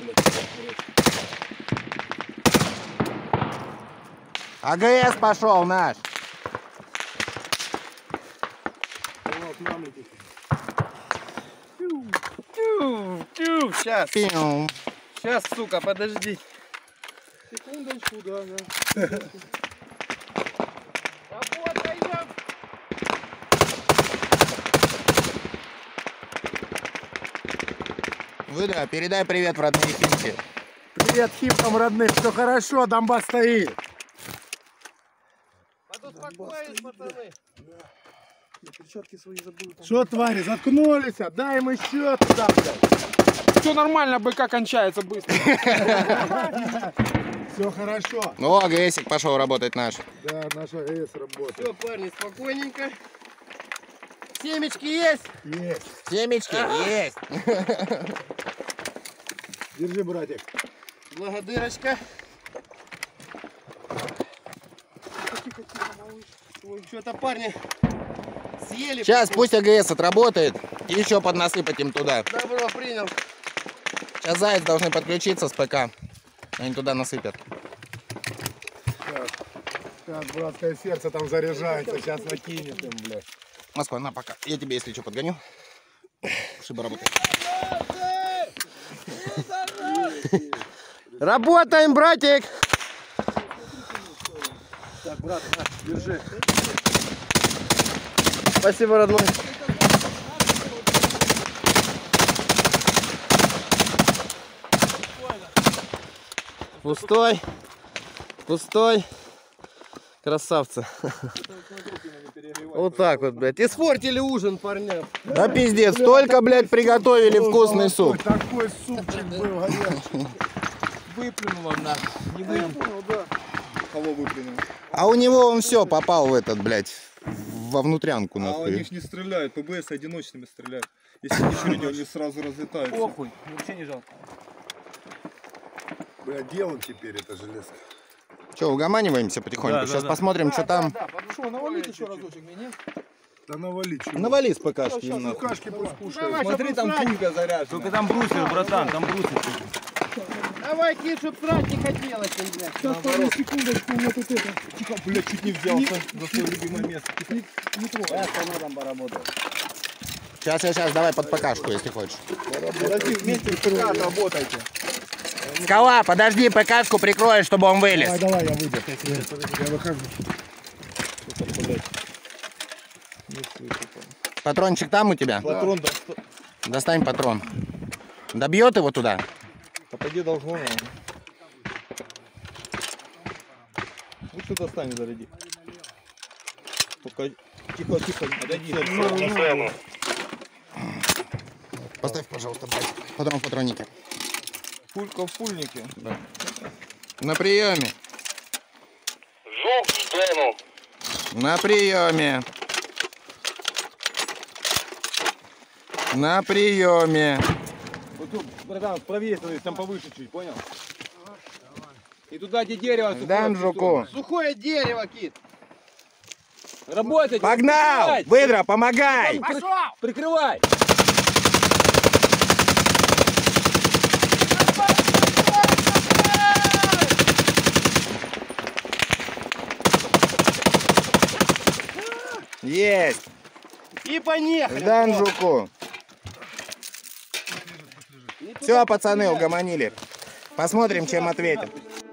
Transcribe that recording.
АГС пошел наш. Сейчас. Пиу. Сейчас, сука, подожди. Секундочку, да. Работаем. Выдра, передай привет в родные Химки. Привет Химкам родным, все хорошо, Донбасс стоит. Подуспокоились, пацаны. Перчатки свои забыл. Что, твари, заткнулись? Дай им еще туда, блядь. Все нормально, БК кончается быстро. Все хорошо. Ну, АГСик пошел работать наш. Да, наша АЭС работает. Все, парни, спокойненько. Семечки есть? Есть. Семечки есть. Держи, братик. Благодарочка. Что-то парни съели. Сейчас пусть АГС отработает. И еще поднасыпать им туда. Добро, принял. Сейчас заяц должны подключиться с ПК. Они туда насыпят. Сейчас братское сердце там заряжается, сейчас накинет им, блядь. Москва, на пока. Я тебе, если что, подгоню. Шиба работает. Работаем, братик. Так, брат, на, держи. Спасибо, родной. Пустой. Пустой. Красавцы. Вот так вот, блядь. Испортили ужин, парня. Да пиздец, столько, блядь, приготовили вкусный суп. Такой супчик был горячий. Выплюнул он нахуй. Не выплюнул, да. Кого выплюнул? А у него он все попал в этот, блядь, во внутрянку, А у нахуй. них не стреляют, ПБС одиночными стреляют. Если ничего не делать, они сразу разлетаются. Похуй. Вообще не жалко. Бля, делаем теперь это железо. Че, угоманиваемся потихоньку? Сейчас посмотрим, что там. Что, навалить еще разочек, нет? Да навали, чего? Навали с ПКшки им, Сейчас нахуй. кашки пусть кушают. Смотри, там пулька заряжена. Только там брусер, братан, там брусер. Давай, Кит, чтоб срать не хотелось, блядь. Сейчас, парни, секундочку, у меня тут это. Тихо, блядь, чуть не взялся за свое любимое место. Не трогай. там поработать. Сейчас, давай под ПКшку, если хочешь. Подожди, вместе работайте. Скала, подожди, ПКшку прикроешь, чтобы он вылез. Давай, я выйду. Я выхожу. Патрончик там у тебя? Патрон Достань патрон. Добьет его туда? попади должно. Лучше достань, заряди. Пока... Тихо, подойди. Поставь, пожалуйста, блядь. Патрон в патроннике. Пулька в пульнике. Да. На приеме. На приеме. На приеме. Вот тут, братан, правее, там повыше чуть, понял? И туда, где дерево. Дай жуку. Сухое дерево, Кит. Работать! Погнал! Выдра, помогай! Прикрывай! Есть! И поехали. Дай жуку. Все, пацаны, угомонили. Посмотрим, чем ответят.